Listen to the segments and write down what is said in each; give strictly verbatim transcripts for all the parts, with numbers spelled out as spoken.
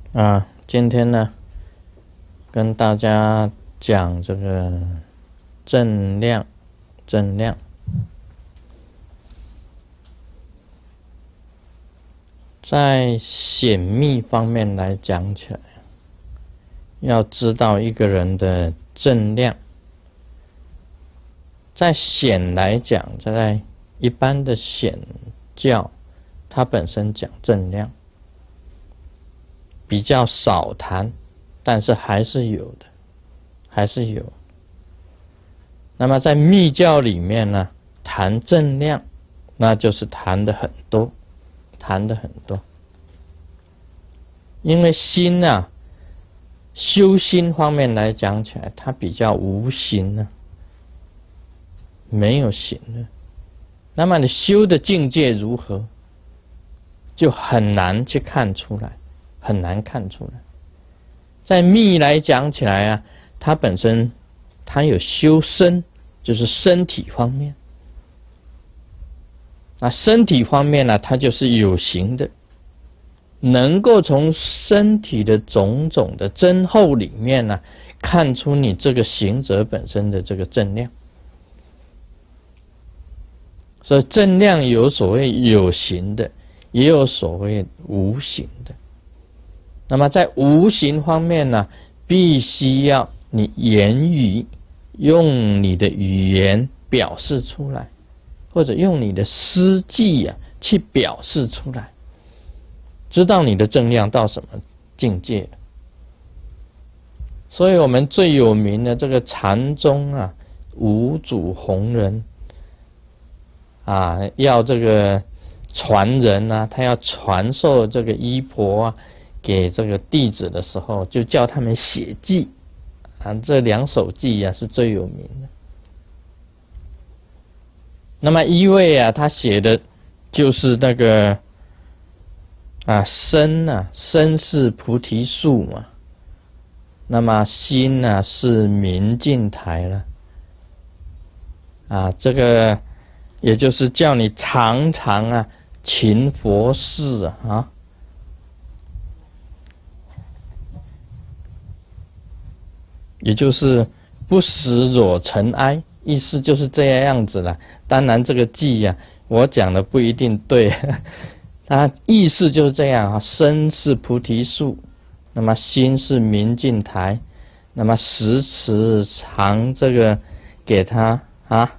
啊，今天呢，跟大家讲这个正量，正量。在显密方面来讲起来，要知道一个人的正量。在显来讲，在一般的显教，它本身讲正量，比较少谈，但是还是有的，还是有。那么在密教里面呢，谈正量，那就是谈的很多，谈的很多。因为心啊，修心方面来讲起来，它比较无形呢、啊，没有形的。那么你修的境界如何，就很难去看出来，很难看出来。在密来讲起来啊，它本身它有修身，就是身体方面。那身体方面呢、啊，它就是有形的，能够从身体的种种的真厚里面呢、啊，看出你这个行者本身的这个正量。所以正量有所谓有形的，也有所谓无形的。那么在无形方面呢，必须要你言语用你的语言表示出来，或者用你的诗句啊去表示出来，知道你的正量到什么境界了。所以我们最有名的这个禅宗啊，五祖弘忍啊，要这个传人啊，他要传授这个衣钵啊给这个弟子的时候，就叫他们写记啊，这两首记啊是最有名的。那么一位啊，他写的就是那个啊身啊，身是菩提树嘛，那么心呢、啊、是明镜台了啊，这个也就是叫你常常啊勤佛事啊啊。也就是不使惹尘埃，意思就是这样子了。当然这个记呀、啊，我讲的不一定对，它意思就是这样啊。身是菩提树，那么心是明镜台，那么时时常这个给他啊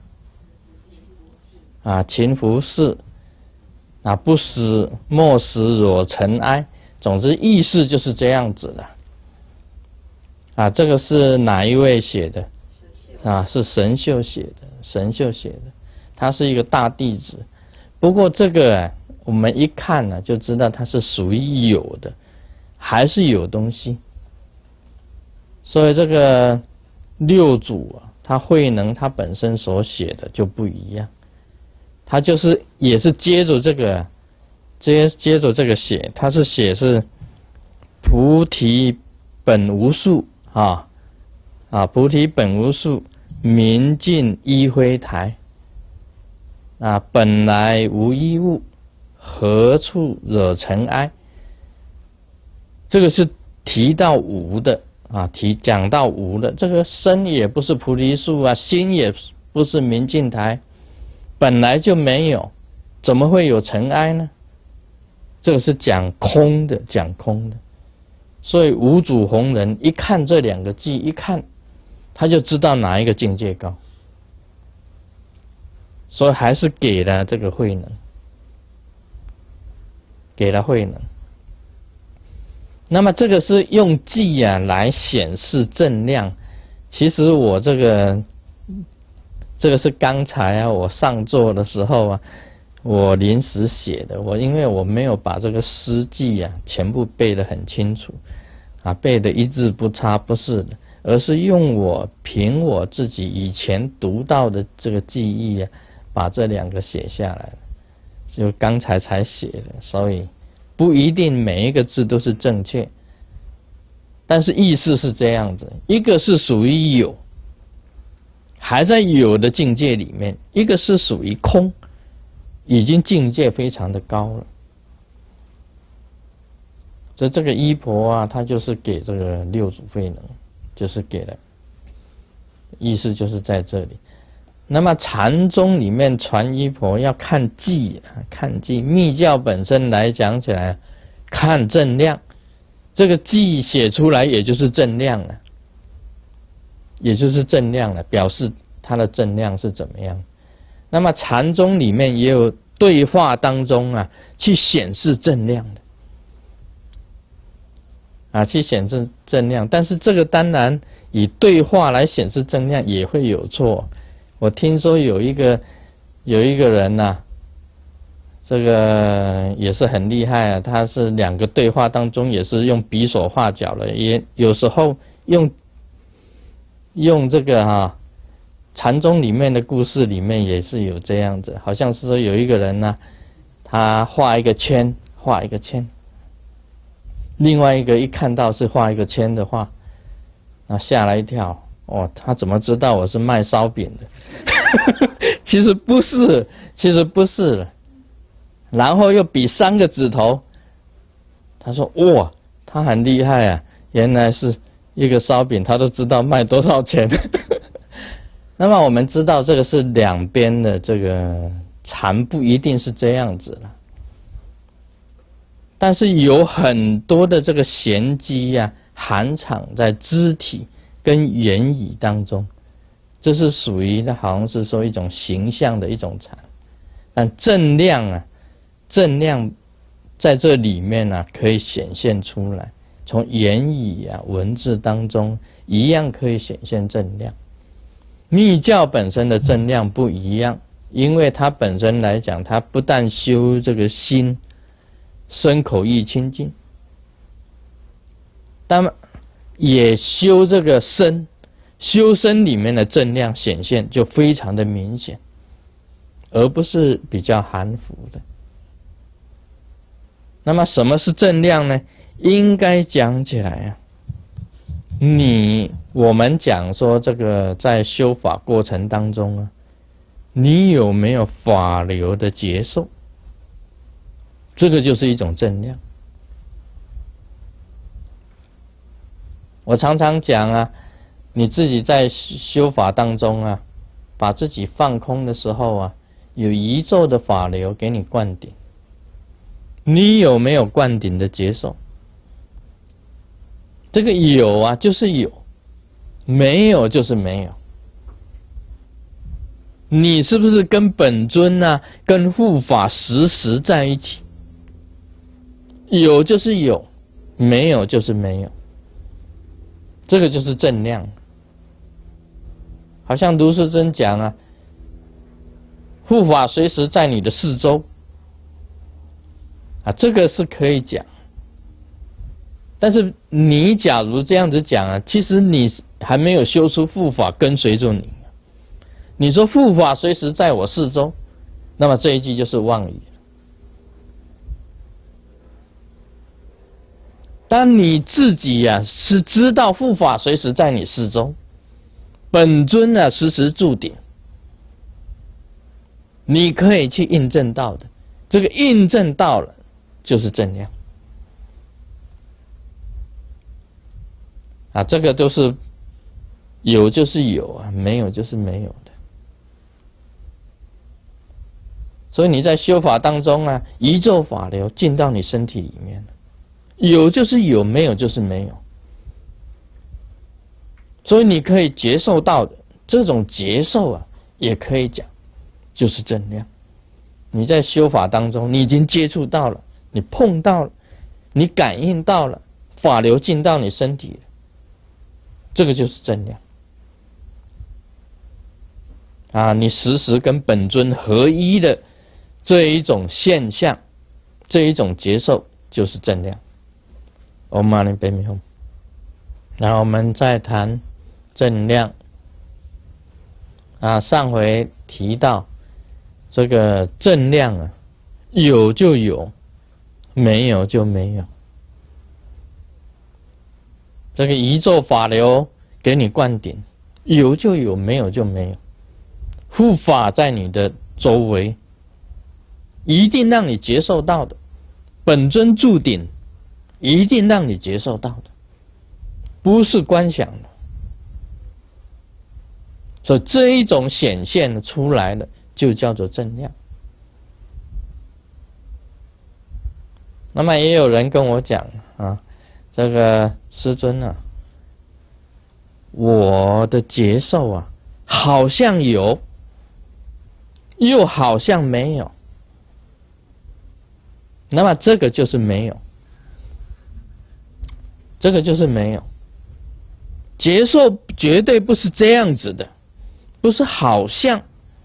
啊勤拂拭啊，不使莫使惹尘埃。总之意思就是这样子的。啊，这个是哪一位写的？啊，是神秀写的，神秀写的，他是一个大弟子。不过这个、啊、我们一看呢、啊，就知道他是属于有的，还是有东西。所以这个六祖啊，他慧能他本身所写的就不一样，他就是也是接着这个，接接着这个写，他是写是菩提本无树。啊啊！菩提本无树，明镜依晖台。啊，本来无一物，何处惹尘埃？这个是提到无的啊，提讲到无的。这个身也不是菩提树啊，心也不是明镜台，本来就没有，怎么会有尘埃呢？这个是讲空的，讲空的。所以五祖弘忍一看这两个记，一看他就知道哪一个境界高，所以还是给了这个慧能，给了慧能。那么这个是用记啊来显示正量。其实我这个这个是刚才啊我上座的时候啊，我临时写的，我因为我没有把这个诗记啊全部背得很清楚啊，背得一字不差，不是的，而是用我凭我自己以前读到的这个记忆啊，把这两个写下来了，就刚才才写的，所以不一定每一个字都是正确，但是意思是这样子，一个是属于有，还在有的境界里面，一个是属于空，已经境界非常的高了。 所以这个依婆啊，它就是给这个六祖慧能，就是给了，意思就是在这里。那么禅宗里面传依婆要看记，看记。密教本身来讲起来，看正量，这个记写出来也就是正量了，也就是正量了，表示它的正量是怎么样。那么禅宗里面也有对话当中啊，去显示正量的，啊，去显示正量。但是这个当然以对话来显示正量也会有错。我听说有一个有一个人呐、啊，这个也是很厉害啊，他是两个对话当中也是用比手画脚的，也有时候用用这个哈、啊，禅宗里面的故事里面也是有这样子，好像是说有一个人呢、啊，他画一个圈，画一个圈，另外一个一看到是画一个圈的话，啊，吓了一跳。哦，他怎么知道我是卖烧饼的？其实不是，其实不是了。然后又比三个指头，他说：“哇，他很厉害啊！原来是一个烧饼，他都知道卖多少钱。”那么我们知道这个是两边的这个禅不一定是这样子了，但是有很多的这个玄机呀、啊，含藏在肢体跟言语当中，这是属于的好像是说一种形象的一种禅，但正量啊，正量在这里面啊可以显现出来，从言语啊文字当中一样可以显现正量。密教本身的正量不一样，因为它本身来讲，它不但修这个心身口意清净，但也修这个身，修身里面的正量显现就非常的明显，而不是比较含糊的。那么什么是正量呢？应该讲起来啊，你我们讲说这个在修法过程当中啊，你有没有法流的接受？这个就是一种正量。我常常讲啊，你自己在修法当中啊，把自己放空的时候啊，有宇宙的法流给你灌顶，你有没有灌顶的接受？这个有啊，就是有；没有就是没有。你是不是跟本尊啊、跟护法时时在一起？有就是有，没有就是没有。这个就是正量。好像卢师尊讲啊，护法随时在你的四周啊，这个是可以讲。但是你假如这样子讲啊，其实你还没有修出护法跟随着你。你说护法随时在我四周，那么这一句就是妄语。当你自己呀、啊、是知道护法随时在你四周，本尊啊时时驻顶，你可以去印证到的，这个印证到了就是正量啊，这个都是有就是有啊，没有就是没有的。所以你在修法当中啊，宇宙法流进到你身体里面，有就是有，没有就是没有。所以你可以接受到的这种接受啊，也可以讲就是正量。你在修法当中，你已经接触到了，你碰到了，你感应到了，法流进到你身体了，这个就是正量啊！你时时跟本尊合一的这一种现象，这一种接受就是正量。Om Mani Padme Hum。然后我们再谈正量啊，上回提到这个正量啊，有就有，没有就没有。这个宇宙法流给你灌顶，有就有，没有就没有。护法在你的周围，一定让你接受到的。本尊注顶， 一定让你接受到的，不是观想的。所以这一种显现出来的，就叫做正量。那么也有人跟我讲啊，这个师尊啊，我的接受啊，好像有，又好像没有。那么这个就是没有，这个就是没有。接受绝对不是这样子的，不是好像。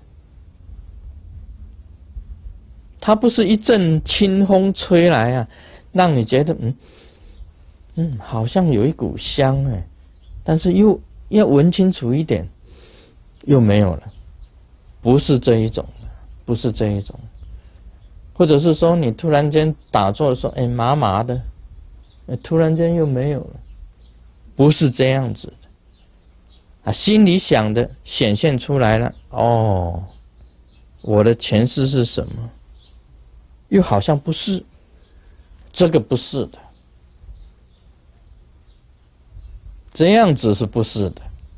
它不是一阵清风吹来啊，让你觉得嗯嗯，好像有一股香哎，但是又要闻清楚一点，又没有了，不是这一种的，不是这一种，或者是说你突然间打坐的时候，哎麻麻的，哎突然间又没有了，不是这样子的啊，心里想的显现出来了，哦，我的前世是什么？又好像不是，这个不是的，这样子是不是的？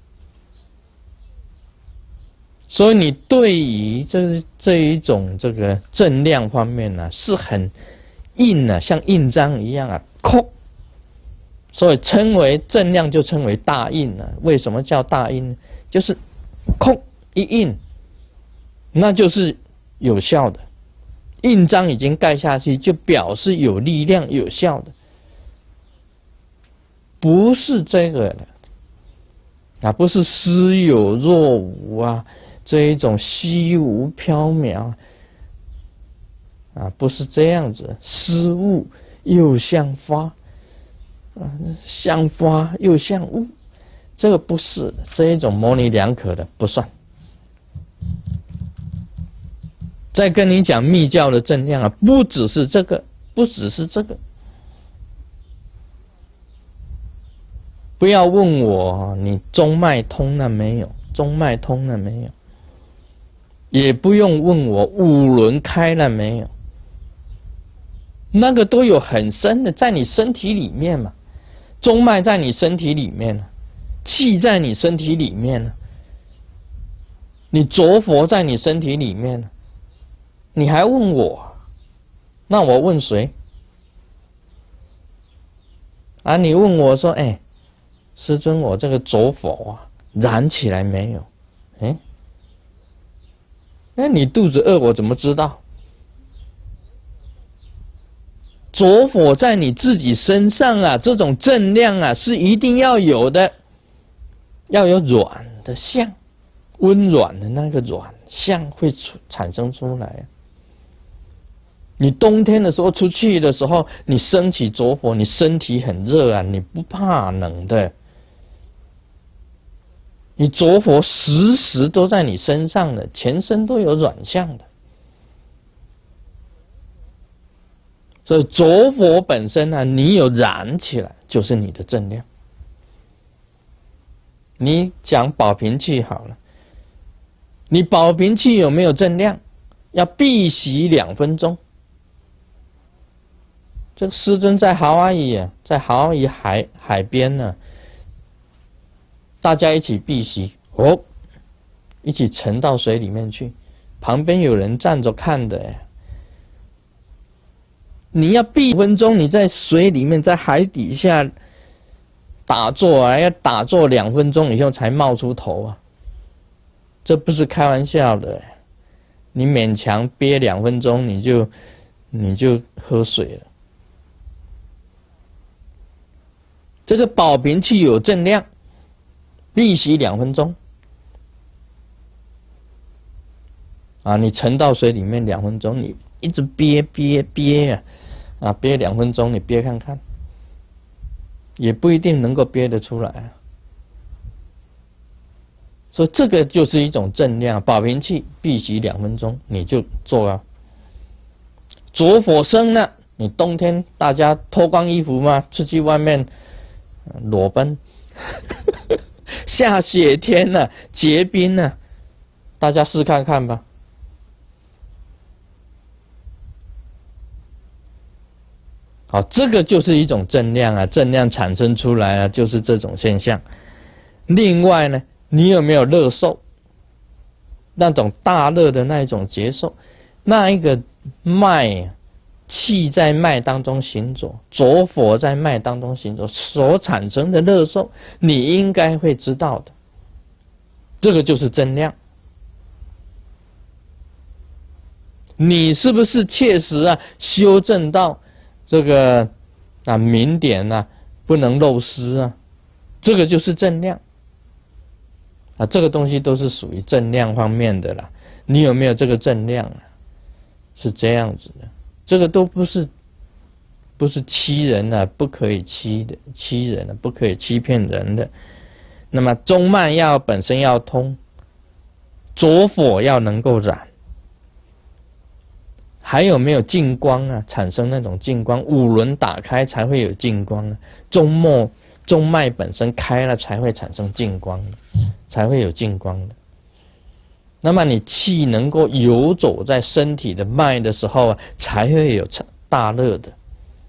所以你对于这这一种这个正量方面呢、啊，是很硬啊，像印章一样啊，空。所以称为正量，就称为大印啊。为什么叫大印？就是空一印，那就是有效的。印章已经盖下去，就表示有力量、有效的，不是这个的啊，不是似有若无啊，这一种虚无缥缈啊，不是这样子，似物又像花啊，像花又像雾，这个不是这一种模棱两可的，不算。再跟你讲密教的正量啊，不只是这个，不只是这个。不要问我你中脉通了没有，中脉通了没有，也不用问我五轮开了没有，那个都有很深的，在你身体里面嘛，中脉在你身体里面呢，气在你身体里面呢，你着佛在你身体里面呢。你还问我，那我问谁？啊，你问我说，哎，师尊，我这个着佛啊，燃起来没有？哎，那你肚子饿，我怎么知道？着火在你自己身上啊，这种正量啊，是一定要有的，要有软的相，温软的那个软相会出产生出来。你冬天的时候出去的时候，你升起着火，你身体很热啊，你不怕冷的。你着火时时都在你身上的，全身都有软相的。所以着火本身呢、啊，你有燃起来，就是你的正量。你讲保平气好了，你保平气有没有正量？要闭息两分钟。这个师尊在夏威夷啊，在夏威夷海海边呢、啊，大家一起闭息，哦，一起沉到水里面去，旁边有人站着看的哎。你要闭分钟，你在水里面，在海底下打坐啊，要打坐两分钟以后才冒出头啊，这不是开玩笑的。你勉强憋两分钟，你就你就喝水了。这个保平气有正量，闭息两分钟啊，你沉到水里面两分钟，你一直憋憋憋啊，啊憋两分钟，你憋看看，也不一定能够憋得出来啊。所以这个就是一种正量，保平气闭息两分钟，你就做啊。着火生呢，你冬天大家脱光衣服嘛，出去外面裸奔，下雪天呢、啊，结冰呢、啊，大家试看看吧。 好，这个就是一种正量啊，正量产生出来啊，就是这种现象。另外呢，你有没有乐受？那种大乐的那一种接受，那一个脉气在脉当中行走，浊火在脉当中行走所产生的乐受，你应该会知道的。这个就是正量。你是不是切实啊修正到这个啊明点啊不能漏失啊？这个就是正量啊，这个东西都是属于正量方面的啦。你有没有这个正量啊？是这样子的，这个都不是不是欺人啊，不可以欺的，欺人啊，不可以欺骗人的。那么中脉要本身要通，浊火要能够燃。还有没有净光啊？产生那种净光，五轮打开才会有净光啊。中脉中脉本身开了才会产生净光，才会有净光的。那么你气能够游走在身体的脉的时候啊，才会有大乐的。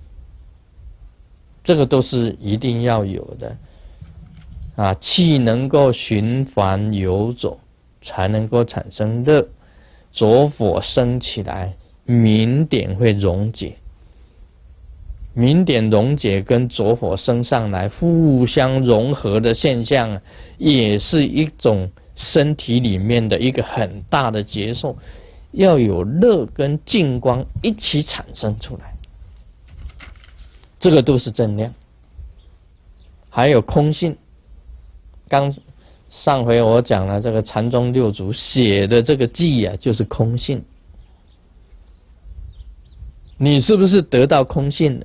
这个都是一定要有的啊！气能够循环游走，才能够产生乐。浊火升起来，明点会溶解，明点溶解跟浊火升上来互相融合的现象，也是一种身体里面的一个很大的接受，要有乐跟净光一起产生出来，这个都是正量。还有空性，刚上回我讲了这个禅宗六祖写的这个记啊，就是空性。你是不是得到空性了？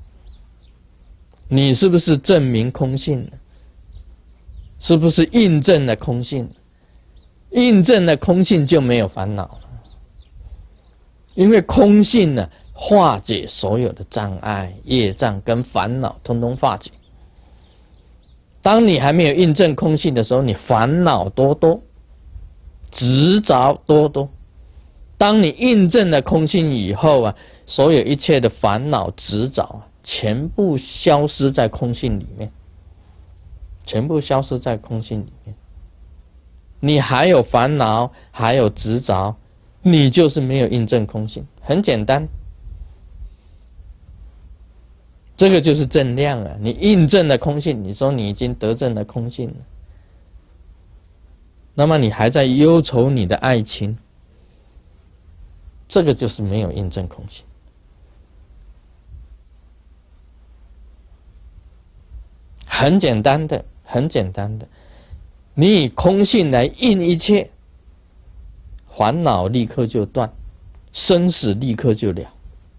你是不是证明空性了？是不是印证了空性？印证了空性就没有烦恼了，因为空性呢，化解所有的障碍、业障跟烦恼，通通化解。当你还没有印证空性的时候，你烦恼多多，执着多多。当你印证了空性以后啊，所有一切的烦恼执着啊，全部消失在空性里面，全部消失在空性里面。你还有烦恼，还有执着，你就是没有印证空性，很简单。这个就是正量啊！你印证了空性，你说你已经得证了空性了，那么你还在忧愁你的爱情，这个就是没有印证空性。很简单的，很简单的，你以空性来印一切，烦恼立刻就断，生死立刻就了。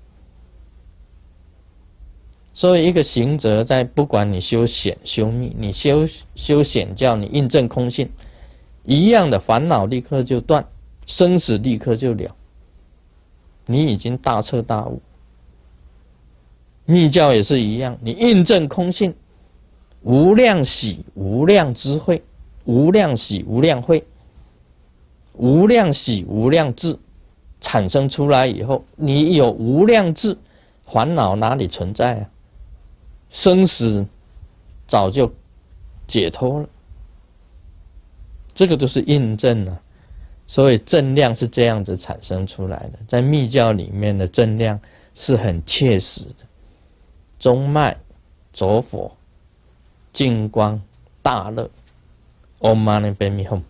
所以一个行者在不管你修显修密，你修修显教，你印证空性，一样的烦恼立刻就断，生死立刻就了，你已经大彻大悟。密教也是一样，你印证空性，无量喜无量智慧，无量喜无量慧，无量喜无量智产生出来以后，你有无量智，烦恼哪里存在啊？生死早就解脱了，这个都是印证啊。所以正量是这样子产生出来的，在密教里面的正量是很切实的，中脉、浊火、净光、大乐。Om Mani Padme Hum。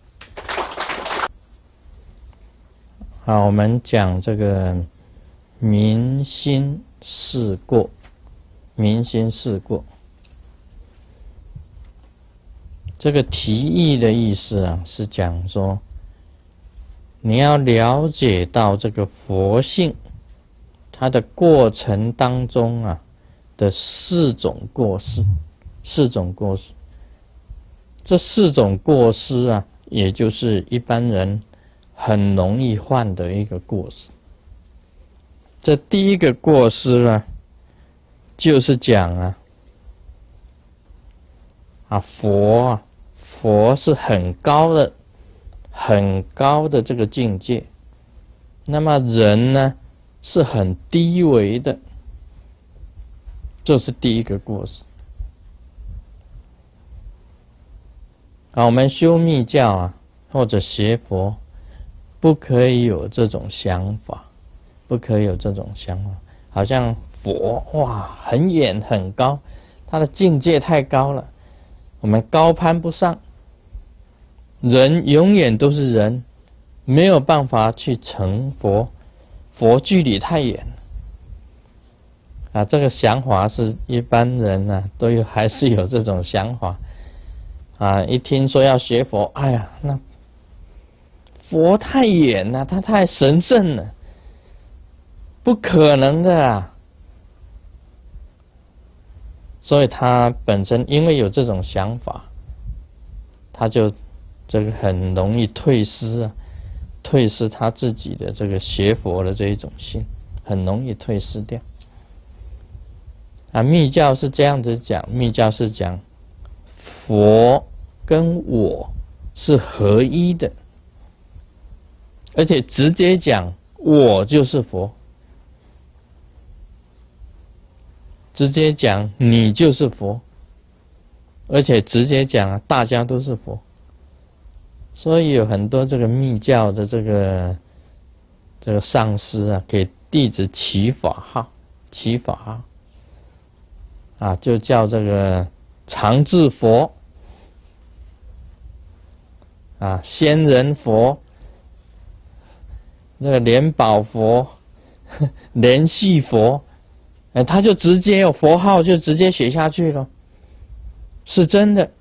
好，我们讲这个明心事过。明心事过，这个题意的意思啊，是讲说你要了解到这个佛性，它的过程当中啊的四种过失，四种过失。这四种过失啊，也就是一般人很容易犯的一个过失。这第一个过失呢，就是讲啊，啊佛啊，佛是很高的、很高的这个境界，那么人呢是很低微的。 这是第一个过失。啊，我们修密教啊，或者学佛，不可以有这种想法，不可以有这种想法，好像佛哇很远很高，他的境界太高了，我们高攀不上。人永远都是人，没有办法去成佛，佛距离太远了。啊，这个想法是一般人啊都有，还是有这种想法。啊，一听说要学佛，哎呀，那佛太远了，他太神圣了，不可能的啊。所以他本身因为有这种想法，他就这个很容易退失啊，退失他自己的这个学佛的这一种心，很容易退失掉。啊，密教是这样子讲，密教是讲佛跟我是合一的，而且直接讲我就是佛，直接讲你就是佛，而且直接讲大家都是佛。所以有很多这个密教的这个这个上师啊，给弟子起法号，起法号啊，就叫这个常住佛啊，仙人佛，那个莲宝佛、莲系佛，哎，他就直接有佛号就直接写下去了，是真的。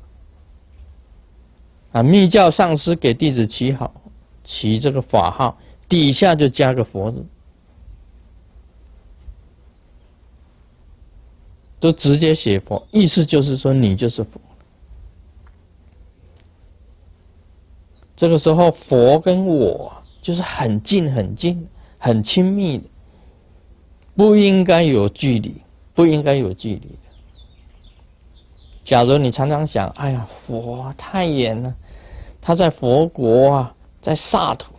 啊，密教上师给弟子起好，起这个法号，底下就加个佛字，都直接写佛，意思就是说你就是佛。这个时候佛跟我就是很近很近很亲密的，不应该有距离，不应该有距离的。假如你常常想，哎呀，佛太远了，他在佛国啊，在刹土，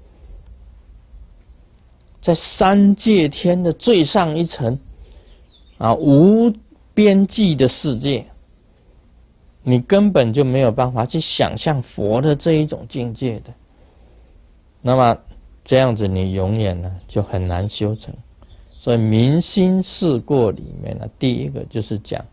在三界天的最上一层啊，无边际的世界，你根本就没有办法去想象佛的这一种境界的。那么这样子，你永远呢就很难修成。所以明心事过里面呢，第一个就是讲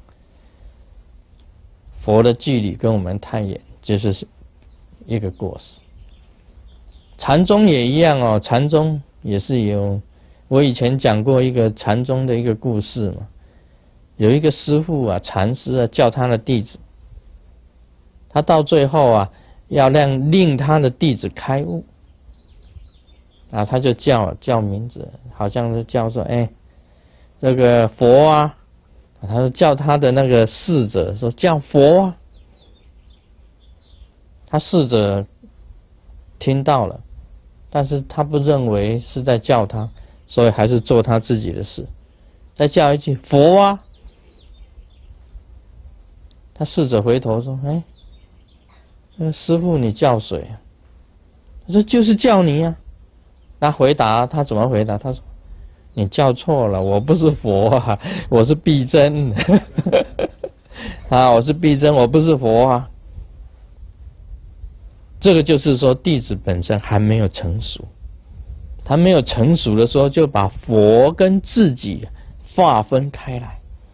佛的距离跟我们太远，就是一个过失。禅宗也一样哦，禅宗也是有，我以前讲过一个禅宗的一个故事嘛。有一个师父啊，禅师啊，叫他的弟子，他到最后啊，要让令他的弟子开悟啊，他就叫叫名字，好像是叫说，哎，这个佛啊，他就叫他的那个侍者说叫佛啊，他侍者听到了，但是他不认为是在叫他，所以还是做他自己的事，再叫一句佛啊。他侍者回头说，哎，那个师父你叫谁啊？他说就是叫你啊。他回答，他怎么回答？他说你叫错了，我不是佛啊，我是必真啊，我是必真，我不是佛啊。这个就是说弟子本身还没有成熟，他没有成熟的时候就把佛跟自己划分开来，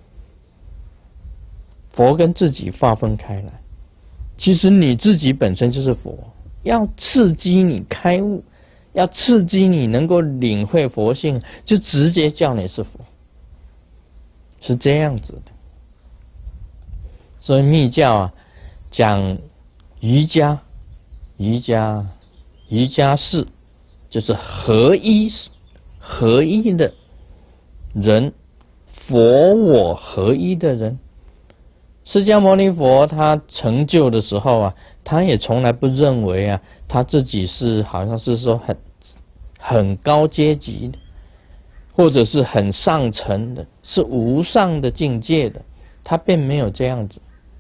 佛跟自己划分开来，其实你自己本身就是佛，要刺激你开悟，要刺激你能够领会佛性，就直接叫你是佛，是这样子的。所以密教啊，讲瑜伽，瑜伽，瑜伽士就是合一，合一的人，佛我合一的人。释迦牟尼佛他成就的时候啊，他也从来不认为啊他自己是好像是说很很高阶级的，或者是很上层的，是无上的境界的，他并没有这样子。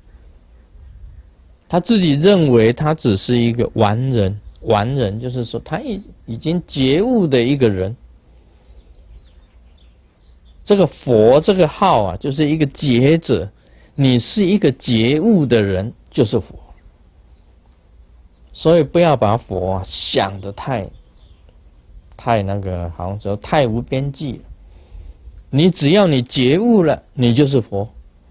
他自己认为他只是一个完人，完人就是说他已已经觉悟的一个人。 这个佛这个号啊，就是一个觉者，你是一个觉悟的人，就是佛。所以不要把佛啊想得太太那个，好像说太无边际了。你只要你觉悟了，你就是佛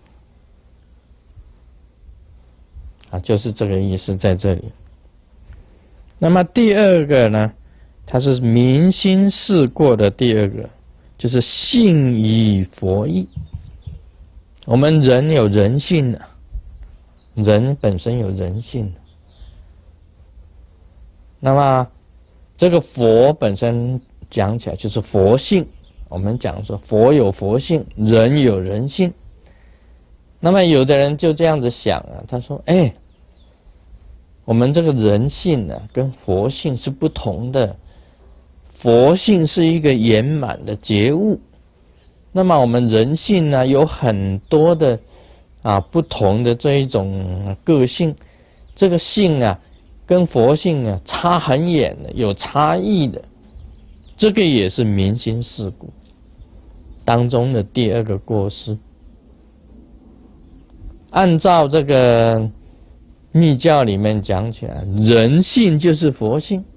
啊，就是这个意思在这里。那么第二个呢，它是明心事过的第二个，就是信以佛意。我们人有人性的，人本身有人性的。那么这个佛本身讲起来就是佛性，我们讲说佛有佛性，人有人性。那么有的人就这样子想啊，他说：“哎，我们这个人性呢、啊，跟佛性是不同的。佛性是一个圆满的觉悟，那么我们人性呢，有很多的啊不同的这一种个性，这个性啊，跟佛性啊差很远的，有差异的。这个也是明心事故当中的第二个过失。按照这个密教里面讲起来，人性就是佛性。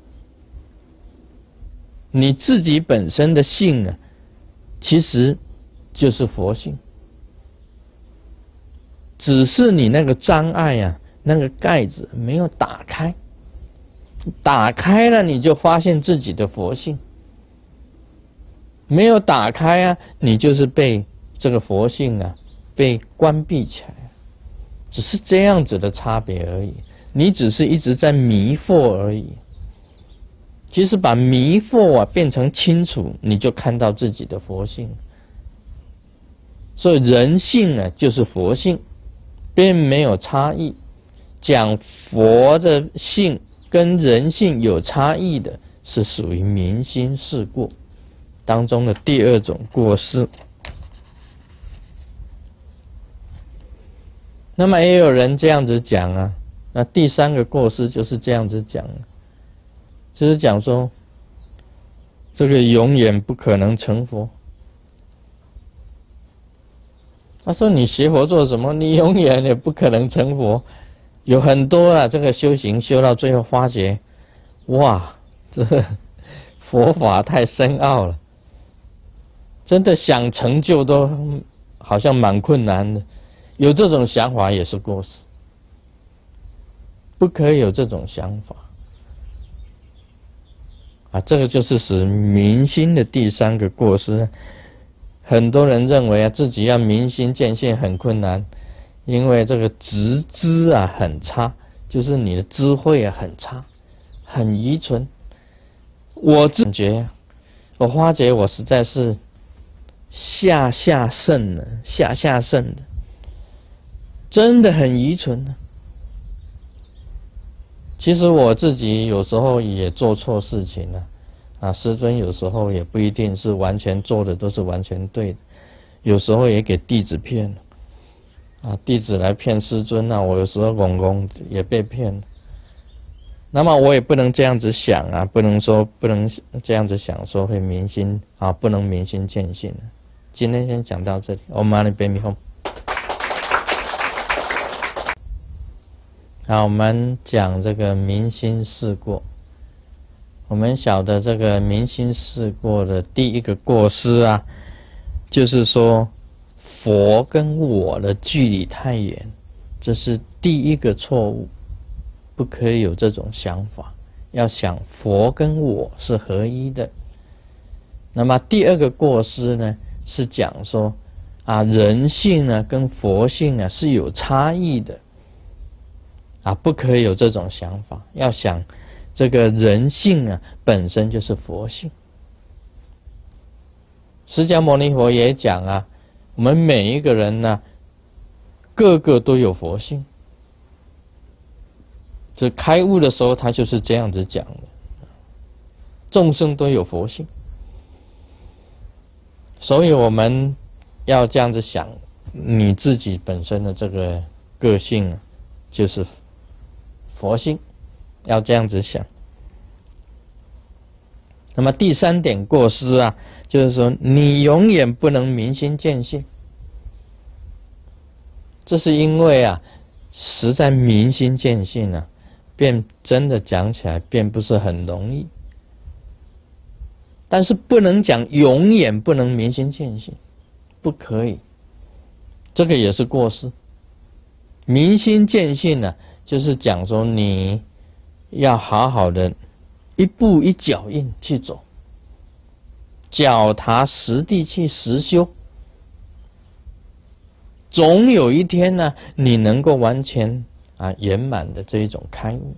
你自己本身的性啊，其实就是佛性，只是你那个障碍啊，那个盖子没有打开，打开了你就发现自己的佛性，没有打开啊，你就是被这个佛性啊被关闭起来，只是这样子的差别而已。你只是一直在迷惑而已。其实把迷惑啊变成清楚，你就看到自己的佛性。所以人性啊就是佛性，并没有差异。讲佛的性跟人性有差异的，是属于明心事过当中的第二种过失。那么也有人这样子讲啊，那第三个过失就是这样子讲，就是讲说这个永远不可能成佛。他说你学佛做什么？你永远也不可能成佛。有很多啊，这个修行修到最后发觉，哇，这佛法太深奥了，真的想成就都好像蛮困难的。有这种想法也是过失，不可以有这种想法啊！这个就是使明心的第三个过失。很多人认为啊，自己要明心见性很困难，因为这个直知啊很差，就是你的智慧啊很差，很愚蠢。我自觉，我发觉我实在是下下圣了，下下圣的，真的很愚蠢的。其实我自己有时候也做错事情了。啊，师尊有时候也不一定是完全做的都是完全对的，有时候也给弟子骗了，啊，弟子来骗师尊啊，我有时候公公也被骗了。那么我也不能这样子想啊，不能说不能这样子想，说会明心啊，不能明心见性。今天先讲到这里。Om Mani Padme Hum。好，我们讲这个明心事过。我们晓得这个明心事过的第一个过失啊，就是说佛跟我的距离太远，这是第一个错误，不可以有这种想法，要想佛跟我是合一的。那么第二个过失呢，是讲说啊，人性呢跟佛性啊是有差异的，啊，不可以有这种想法，要想这个人性啊本身就是佛性。释迦牟尼佛也讲啊，我们每一个人呢，个个都有佛性。这开悟的时候，他就是这样子讲的，众生都有佛性。所以我们要这样子想，你自己本身的这个个性啊，就是佛性，要这样子想。 那么第三点过失啊，就是说你永远不能明心见性。这是因为啊，实在明心见性啊，便真的讲起来并不是很容易。但是不能讲永远不能明心见性，不可以，这个也是过失。明心见性呢、啊，就是讲说你要好好的一步一脚印去走，脚踏实地去实修，总有一天呢，你能够完全啊圆满的这一种开悟，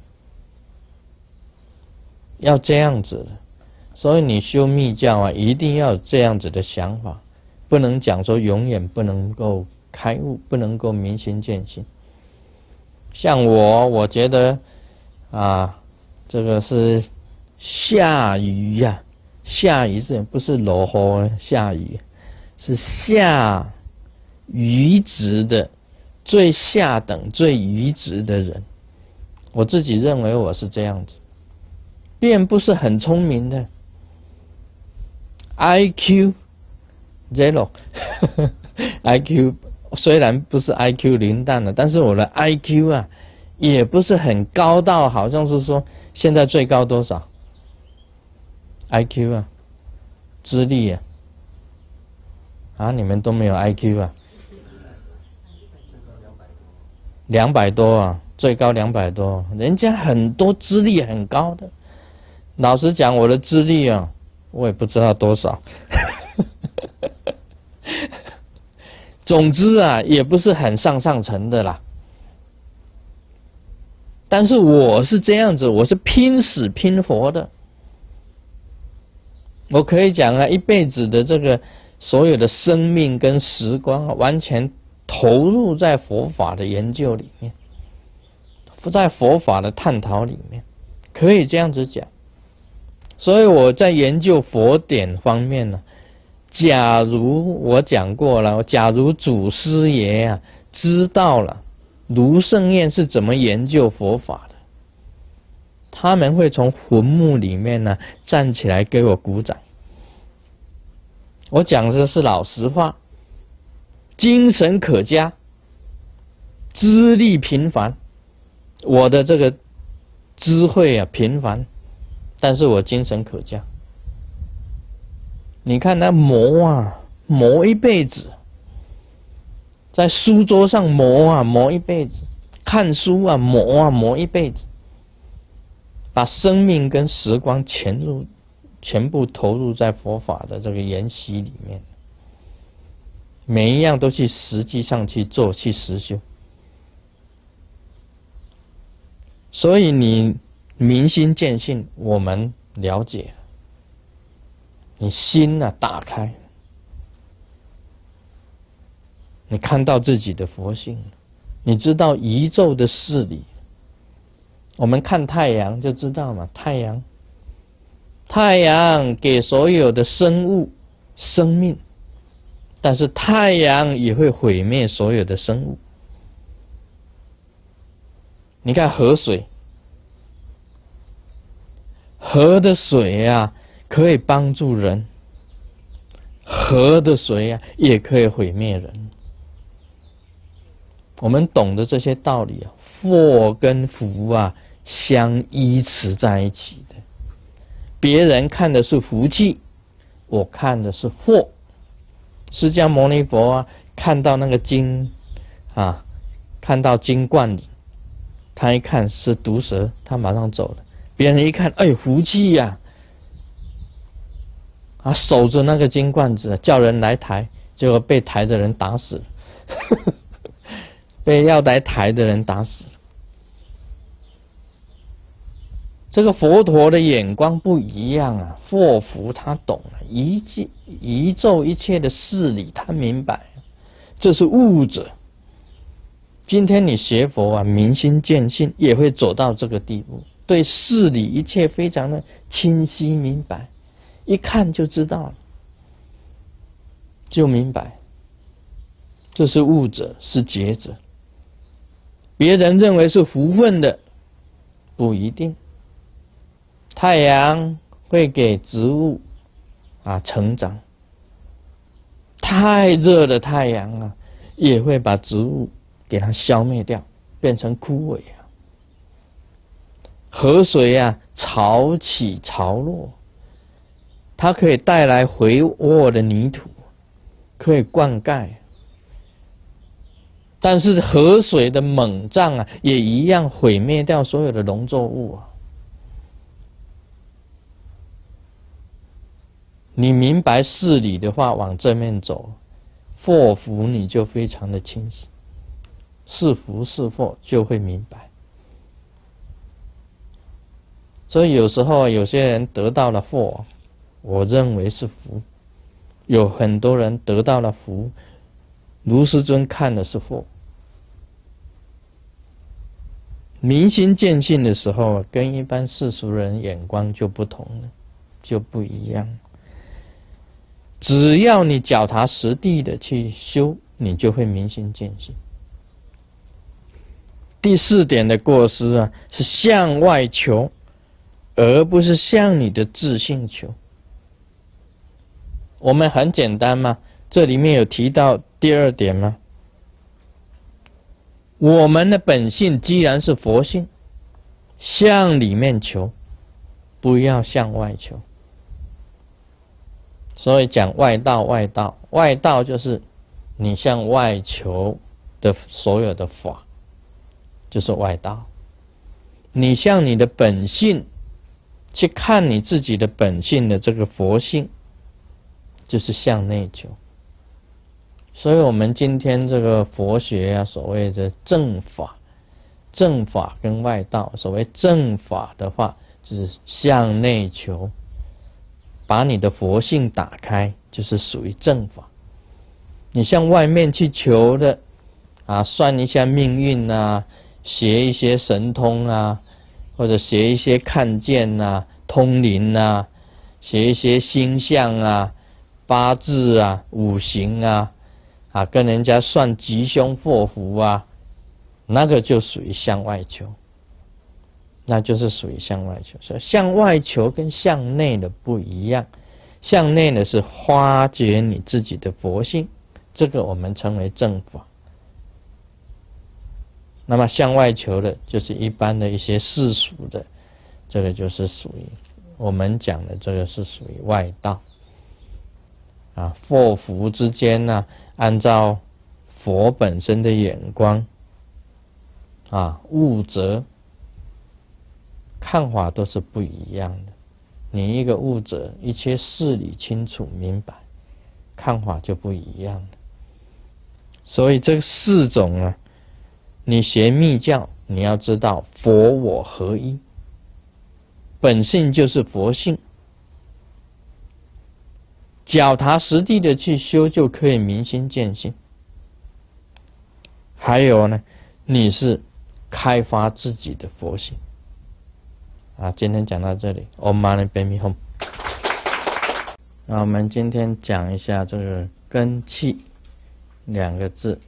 要这样子的。所以你修密教啊，一定要有这样子的想法，不能讲说永远不能够开悟，不能够明心见性。像我，我觉得啊，这个是下雨呀、啊，下雨是不是落雨下雨，是下愚直的最下等、最愚直的人。我自己认为我是这样子，并不是很聪明的。I Q zero ，I Q 虽然不是 I Q 零蛋了，但是我的 I Q 啊，也不是很高到好像是说现在最高多少 I Q 啊，资历啊，啊你们都没有 I Q 啊，两百多啊，最高两百多，人家很多资历很高的。老实讲，我的资历啊，我也不知道多少。总之啊，也不是很上上层的啦。但是我是这样子，我是拼死拼活的。我可以讲啊，一辈子的这个所有的生命跟时光啊，完全投入在佛法的研究里面，在佛法的探讨里面，可以这样子讲。所以我在研究佛典方面呢，假如我讲过了，假如祖师爷啊知道了卢胜彦是怎么研究佛法的，他们会从坟墓里面呢站起来给我鼓掌。我讲的是老实话，精神可嘉，资历平凡，我的这个智慧啊平凡，但是我精神可嘉。你看那磨啊磨一辈子，在书桌上磨啊磨一辈子，看书啊磨啊磨一辈子，把生命跟时光全入全部投入在佛法的这个研习里面，每一样都去实际上去做，去实修。所以你明心见性，我们了解了，你心啊打开，你看到自己的佛性，你知道宇宙的事理。我们看太阳就知道嘛，太阳太阳给所有的生物生命，但是太阳也会毁灭所有的生物。你看河水，河的水啊可以帮助人，河的水啊也可以毁灭人。我们懂得这些道理啊，祸跟福啊相依持在一起的。别人看的是福气，我看的是祸。释迦牟尼佛啊，看到那个金啊，看到金罐子，他一看是毒蛇，他马上走了。别人一看，哎，福气呀、啊，啊，守着那个金罐子，叫人来抬，结果被抬的人打死了，被要来抬的人打死了。这个佛陀的眼光不一样啊，祸福他懂了，一切宇宙一切的事理他明白，这是悟者。今天你学佛啊，明心见性，也会走到这个地步，对事理一切非常的清晰明白，一看就知道了，就明白，这是悟者，是觉者。别人认为是福分的，不一定。太阳会给植物啊成长。太热的太阳啊，也会把植物给它消灭掉，变成枯萎啊。河水啊，潮起潮落，它可以带来肥沃的泥土，可以灌溉。但是河水的猛涨啊，也一样毁灭掉所有的农作物啊。你明白事理的话，往正面走，祸福你就非常的清晰，是福是祸就会明白。所以有时候有些人得到了祸，我认为是福；有很多人得到了福，卢师尊看的是祸。明心见性的时候，跟一般世俗人眼光就不同了，就不一样。只要你脚踏实地的去修，你就会明心见性。第四点的过失啊，是向外求，而不是向你的自性求。我们很简单嘛，这里面有提到第二点吗？我们的本性既然是佛性，向里面求，不要向外求。所以讲外道，外道，外道就是你向外求的所有的法，就是外道。你向你的本性去看你自己的本性的这个佛性，就是向内求。所以我们今天这个佛学啊，所谓的正法，正法跟外道，所谓正法的话，就是向内求，把你的佛性打开，就是属于正法。你向外面去求的啊，算一下命运啊，学一些神通啊，或者学一些看见啊、通灵啊，学一些星象啊、八字啊、五行啊，啊，跟人家算吉凶祸福啊，那个就属于向外求，那就是属于向外求。所以向外求跟向内的不一样，向内的是发掘你自己的佛性，这个我们称为正法。那么向外求的就是一般的一些世俗的，这个就是属于我们讲的这个是属于外道啊。祸福之间呢、啊，按照佛本身的眼光啊，悟则看法都是不一样的。你一个悟者，一切事理清楚明白，看法就不一样了。所以这四种啊，你学密教，你要知道佛我合一，本性就是佛性，脚踏实地的去修，就可以明心见性。还有呢，你是开发自己的佛性啊。今天讲到这里，唵嘛呢叭咪吽。那我们今天讲一下这个根器两个字。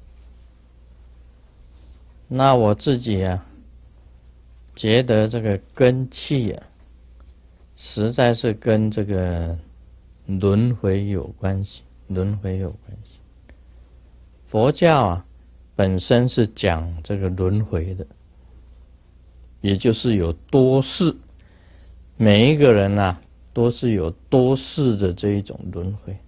那我自己啊，觉得这个根器啊，实在是跟这个轮回有关系，轮回有关系。佛教啊，本身是讲这个轮回的，也就是有多世，每一个人啊，都是有多世的这一种轮回。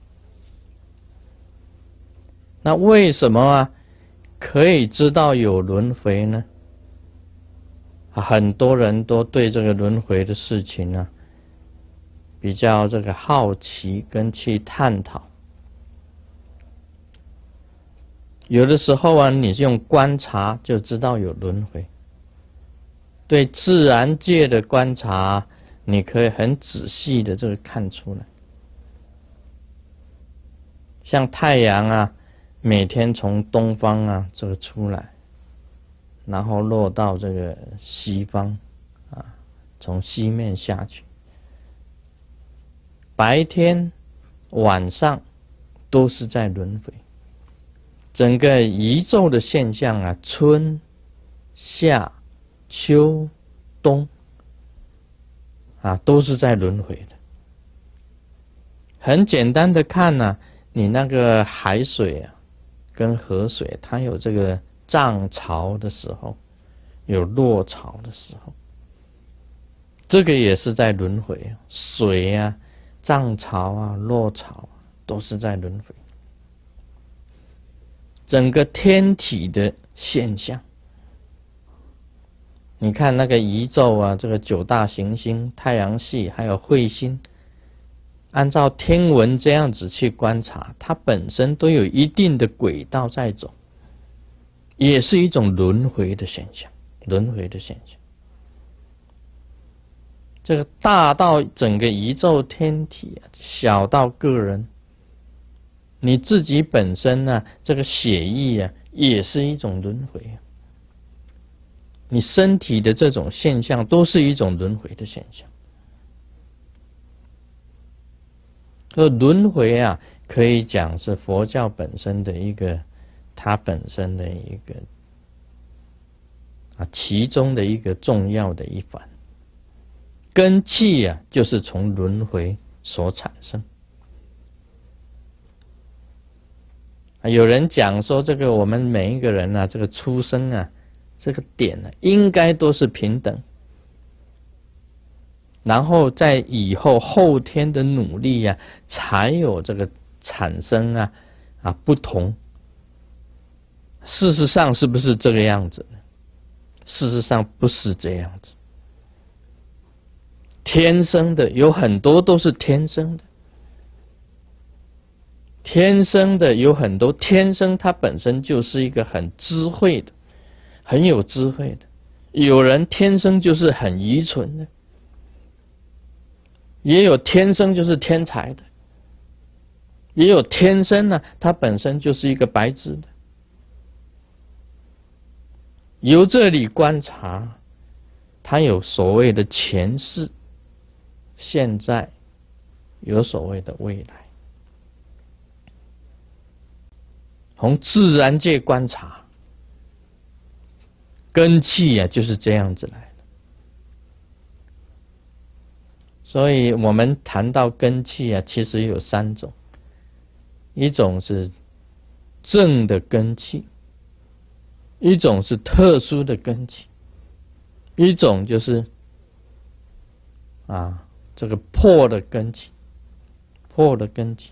那为什么啊可以知道有轮回呢？很多人都对这个轮回的事情呢、啊，比较这个好奇跟去探讨。有的时候啊，你用观察就知道有轮回。对自然界的观察，你可以很仔细的这个看出来。像太阳啊，每天从东方啊这个出来，然后落到这个西方啊，从西面下去。白天晚上都是在轮回。整个宇宙的现象啊，春夏秋冬啊，都是在轮回的。很简单的看呢、啊，你那个海水啊，跟河水，它有这个涨潮的时候，有落潮的时候，这个也是在轮回。水啊，涨潮啊，落潮啊，都是在轮回。整个天体的现象，你看那个宇宙啊，这个九大行星、太阳系还有彗星，按照天文这样子去观察，它本身都有一定的轨道在走，也是一种轮回的现象。轮回的现象，这个大到整个宇宙天体啊，小到个人，你自己本身呢、啊，这个血液啊，也是一种轮回啊。你身体的这种现象，都是一种轮回的现象。而轮回啊，可以讲是佛教本身的一个，它本身的一个啊，其中的一个重要的一环。根器啊，就是从轮回所产生。啊，有人讲说，这个我们每一个人啊，这个出生啊，这个点呢、啊，应该都是平等。然后在以后后天的努力呀、啊，才有这个产生啊啊不同。事实上是不是这个样子呢？事实上不是这样子。天生的有很多都是天生的，天生的有很多，天生它本身就是一个很智慧的，很有智慧的。有人天生就是很愚蠢的。也有天生就是天才的，也有天生呢，他本身就是一个白纸的。由这里观察，他有所谓的前世、现在，有所谓的未来。从自然界观察，根器啊就是这样子来。所以我们谈到根器啊，其实有三种，一种是正的根器，一种是特殊的根器，一种就是啊这个破的根器，破的根器。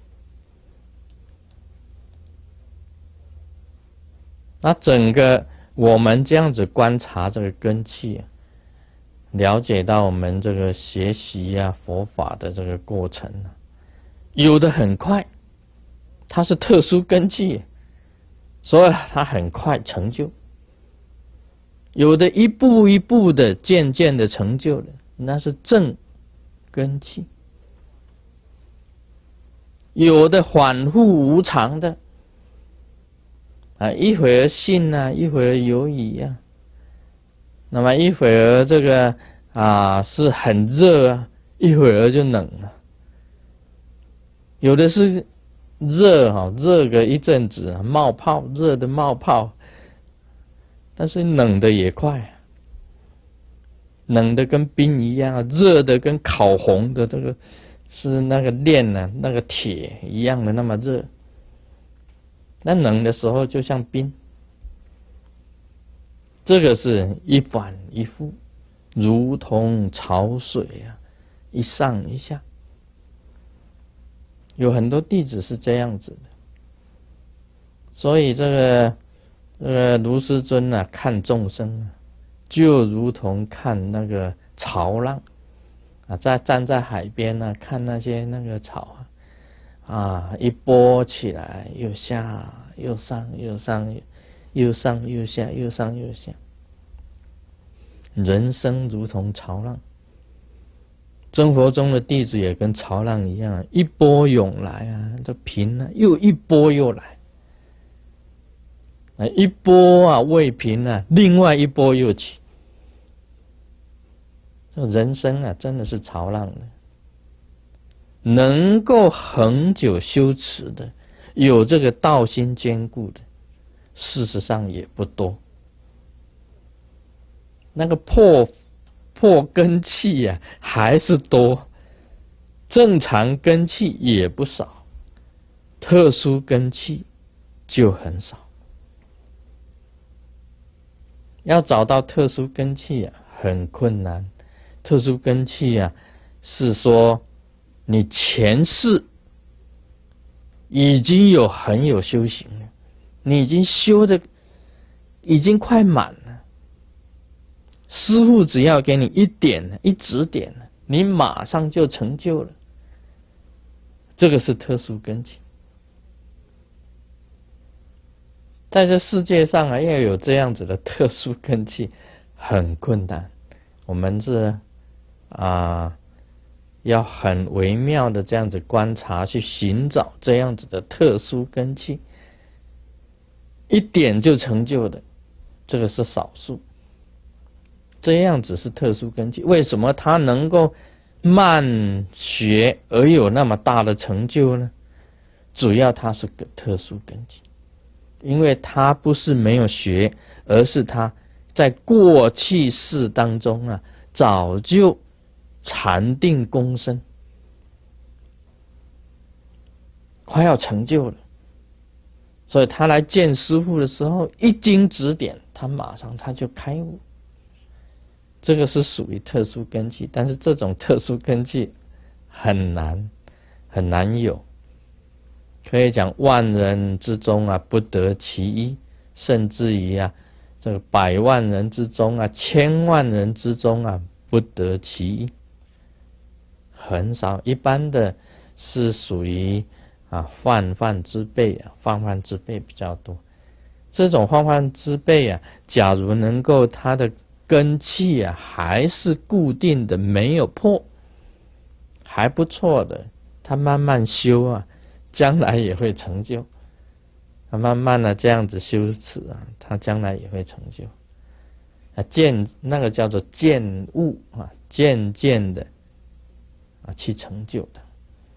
那整个我们这样子观察这个根器啊，了解到我们这个学习啊佛法的这个过程啊，有的很快，它是特殊根器，所以它很快成就；有的一步一步的渐渐的成就了，那是正根器；有的反复无常的啊，一会儿信啊，一会儿犹疑啊。那么一会儿这个啊是很热啊，一会儿就冷了。有的是热哈、哦，热个一阵子冒泡，热的冒泡，但是冷的也快，冷的跟冰一样，热的跟烤红的这个是那个炼呢、啊，那个铁一样的那么热。那冷的时候就像冰。这个是一反一复，如同潮水啊，一上一下。有很多弟子是这样子的，所以这个这个卢师尊啊，看众生啊，就如同看那个潮浪啊，在站在海边呢、啊，看那些那个潮啊，啊，一波起来又下，又上又上。又上又下，又上又下。人生如同潮浪，真佛中的弟子也跟潮浪一样，一波涌来啊，这平了，又一波又来，啊，一波啊未平啊，另外一波又起。这人生啊，真的是潮浪的。能够恒久修持的，有这个道心坚固的，事实上也不多。那个破破根气呀、啊、还是多，正常根气也不少，特殊根气就很少。要找到特殊根气啊，很困难。特殊根气啊，是说你前世已经有很有修行了，你已经修的已经快满了，师父只要给你一点一指点，你马上就成就了。这个是特殊根气。在这世界上啊，要有这样子的特殊根气很困难。我们是啊，要很微妙的这样子观察，去寻找这样子的特殊根气，一点就成就的，这个是少数。这样子是特殊根气。为什么他能够慢学而有那么大的成就呢？主要他是个特殊根气。因为他不是没有学，而是他在过去世当中啊，早就禅定功深，快要成就了，所以他来见师父的时候，一经指点，他马上他就开悟。这个是属于特殊根器，但是这种特殊根器很难很难有。可以讲万人之中啊不得其一，甚至于啊这个百万人之中啊千万人之中啊不得其一，很少。一般的是属于啊泛泛之辈啊，泛泛之辈比较多。这种泛泛之辈啊，假如能够他的根气啊还是固定的，没有破，还不错的，他慢慢修啊，将来也会成就。他慢慢的这样子修持啊，他将来也会成就。啊，渐那个叫做渐悟啊，渐渐的啊去成就的。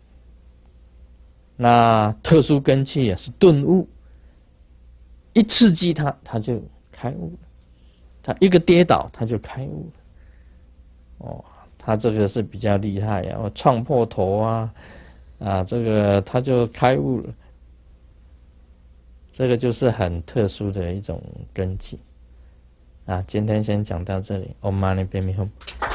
那特殊根器也是顿悟，一刺激他，他就开悟了。他一个跌倒，他就开悟了。哦，他这个是比较厉害啊，我撞破头啊。啊，这个他就开悟了，这个就是很特殊的一种根器啊。今天先讲到这里。Om Mani Padme Hum。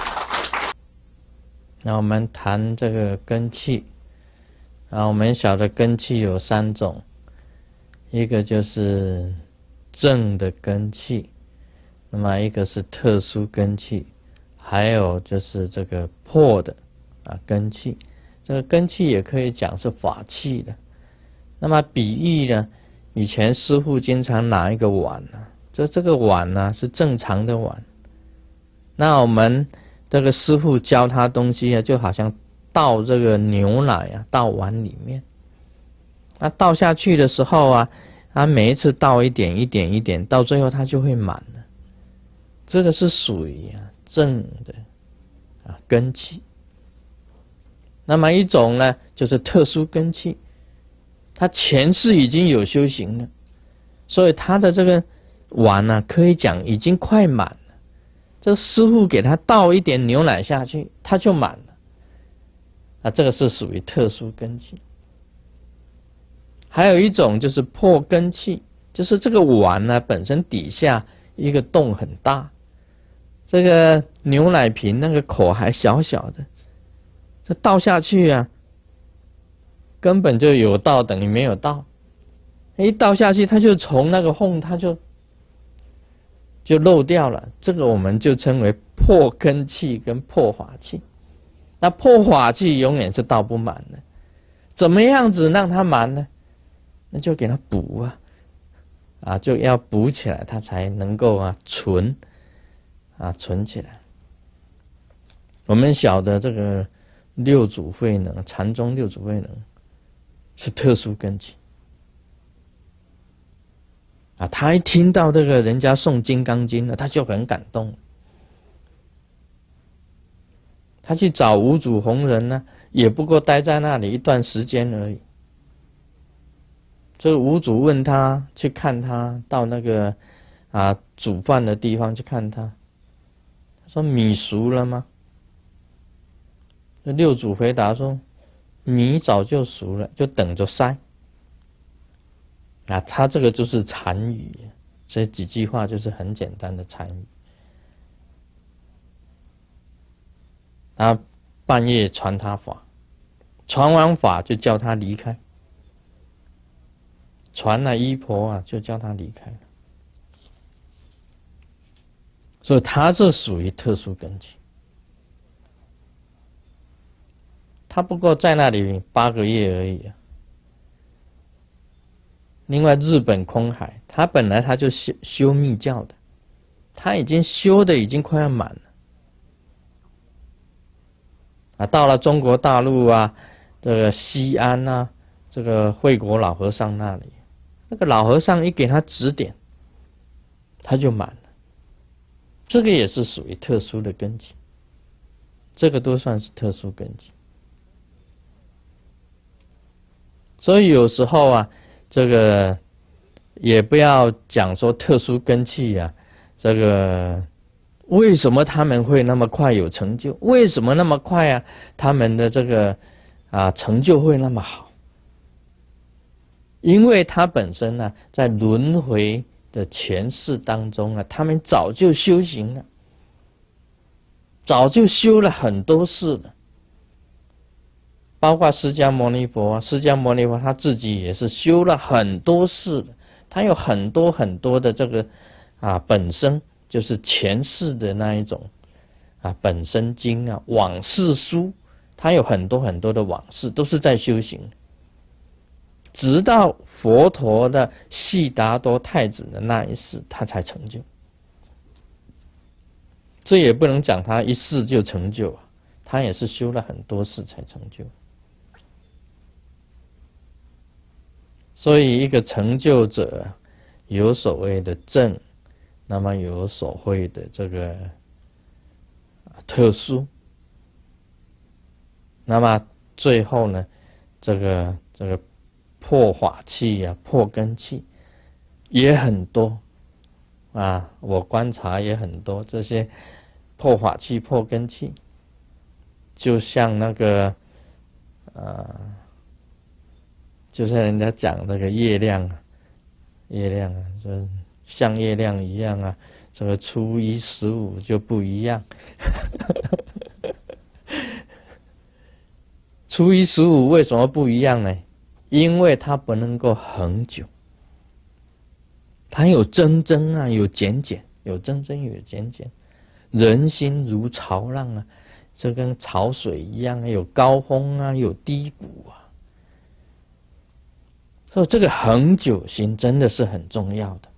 那我们谈这个根器啊，我们晓得根器有三种，一个就是正的根器，那么一个是特殊根器，还有就是这个破的啊根器。这个根器也可以讲是法器的。那么比喻呢，以前师父经常拿一个碗呢、啊，这这个碗呢、啊、是正常的碗。那我们这个师父教他东西啊，就好像倒这个牛奶啊，倒碗里面。那倒下去的时候啊，他每一次倒一点一点一点，到最后它就会满了。这个是属于啊正的啊根器。那么一种呢，就是特殊根器，他前世已经有修行了，所以他的这个碗呢、啊，可以讲已经快满了。这个师父给他倒一点牛奶下去，他就满了。啊，这个是属于特殊根器。还有一种就是破根器，就是这个碗呢本身底下一个洞很大，这个牛奶瓶那个口还小小的。这倒下去啊，根本就有倒等于没有倒。一倒下去，它就从那个缝，它就就漏掉了。这个我们就称为破根器跟破法器。那破法器永远是倒不满的，怎么样子让它满呢？那就给它补啊，啊就要补起来，它才能够啊存啊存起来。我们晓得这个六祖慧能，禅宗六祖慧能是特殊根器啊。他一听到这个人家诵《金刚经》了，他就很感动。他去找五祖弘忍呢，也不过待在那里一段时间而已。这个五祖问他去看他，到那个啊煮饭的地方去看他， 他说米熟了吗？六祖回答说，米早就熟了，就等着筛。啊，他这个就是禅语，这几句话就是很简单的禅语。他半夜传他法，传完法就叫他离开，传了衣钵啊，就叫他离开了。所以他这属于特殊根器。他不过在那里八个月而已啊。另外，日本空海，他本来他就修修密教的，他已经修的已经快要满了啊。到了中国大陆啊，这个西安啊，这个惠国老和尚那里，那个老和尚一给他指点，他就满了。这个也是属于特殊的根基，这个都算是特殊根基。所以有时候啊，这个也不要讲说特殊根器啊，这个为什么他们会那么快有成就？为什么那么快啊？他们的这个啊成就会那么好？因为他本身呢、啊，在轮回的前世当中啊，他们早就修行了，早就修了很多世了。包括释迦牟尼佛啊，释迦牟尼佛他自己也是修了很多世的，他有很多很多的这个啊本身就是前世的那一种啊本身经啊往事书，他有很多很多的往事都是在修行，直到佛陀的悉达多太子的那一世，他才成就。这也不能讲他一世就成就啊，他也是修了很多世才成就。所以一个成就者有所谓的正，那么有所谓的这个特殊，那么最后呢，这个这个破法器啊，破根器也很多啊，我观察也很多这些破法器、破根器，就像那个呃。就像人家讲那个月亮啊，月亮啊，就像月亮一样啊，这个初一十五就不一样。初一十五为什么不一样呢？因为它不能够恒久，它有增增啊，有减减，有增增有减减。人心如潮浪啊，这跟潮水一样，有高峰啊，有低谷啊。所以这个恒久心真的是很重要的。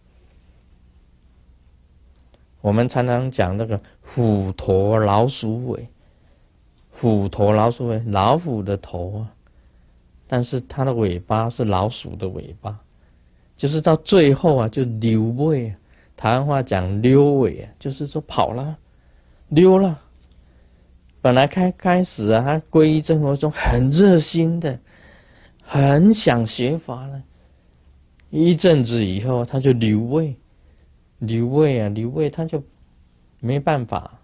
我们常常讲那个虎头老鼠尾，虎头老鼠尾，老虎的头啊，但是它的尾巴是老鼠的尾巴，就是到最后啊就溜尾啊，台湾话讲溜尾啊，就是说跑了，溜了。本来开开始啊，他皈依真佛宗很热心的。很想学法了，一阵子以后他就流位，流位啊，流位他就没办法。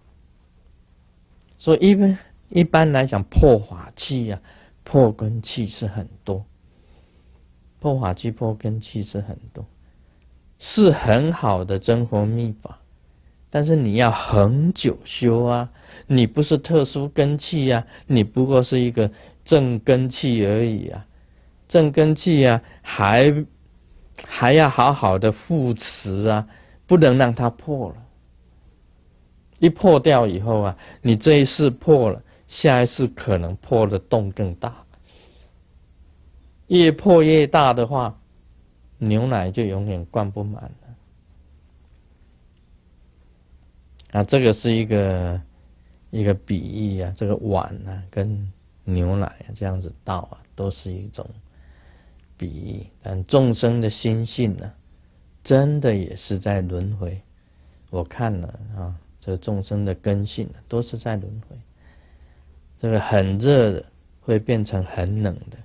所以一般一般来讲，破法器啊，破根器是很多，破法器、破根器是很多，是很好的真佛密法。但是你要恒久修啊，你不是特殊根器啊，你不过是一个正根器而已啊，正根器啊，还还要好好的护持啊，不能让它破了。一破掉以后啊，你这一世破了，下一世可能破的洞更大，越破越大的话，牛奶就永远灌不满了。啊，这个是一个一个比喻啊，这个碗啊跟牛奶啊这样子倒啊，都是一种比喻。但众生的心性呢、啊，真的也是在轮回。我看了啊，这众生的根性、啊、都是在轮回。这个很热的会变成很冷的，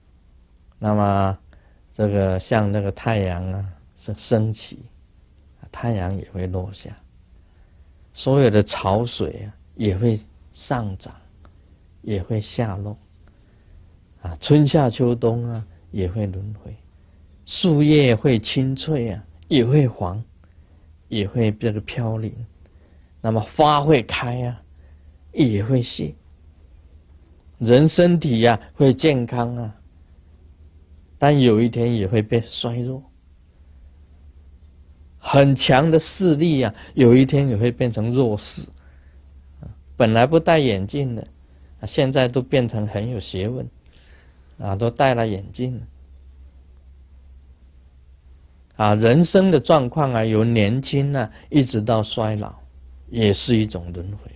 那么这个像那个太阳啊是升起。 太阳也会落下，所有的潮水啊也会上涨，也会下落，啊，春夏秋冬啊也会轮回，树叶会青翠啊，也会黄，也会这个飘零，那么花会开啊，也会谢，人身体呀、啊、会健康啊，但有一天也会被衰弱。很强的视力啊，有一天也会变成弱视。本来不戴眼镜的，现在都变成很有学问，啊，都戴了眼镜了。啊，人生的状况啊，由年轻啊一直到衰老，也是一种轮回。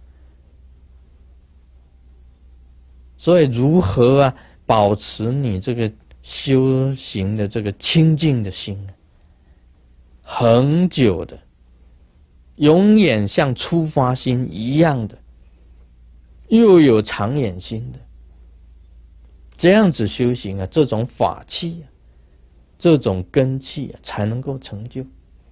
所以，如何啊保持你这个修行的这个清净的心，恒久的，永远像初发心一样的，又有长远心的，这样子修行啊，这种法器啊，这种根器啊，才能够成就。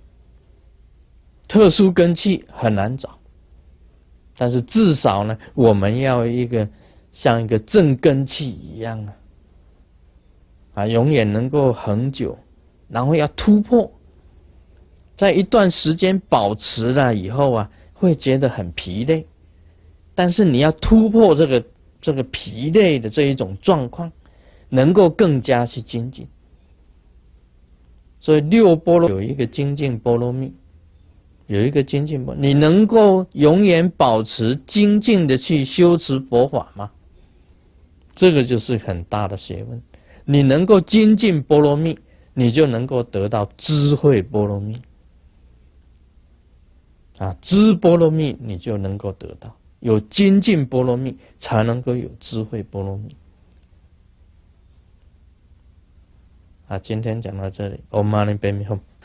特殊根器很难找，但是至少呢，我们要一个像一个正根器一样啊，啊，永远能够恒久，然后要突破。在一段时间保持了以后啊，会觉得很疲累，但是你要突破这个这个疲累的这一种状况，能够更加去精进。所以六波罗有一个精进波罗蜜，有一个精进波，你能够永远保持精进的去修持佛法吗？这个就是很大的学问。你能够精进波罗蜜，你就能够得到智慧波罗蜜。啊，知波罗蜜你就能够得到，有精进波罗蜜才能够有智慧波罗蜜。啊，今天讲到这里，Om Mani Padme Hum。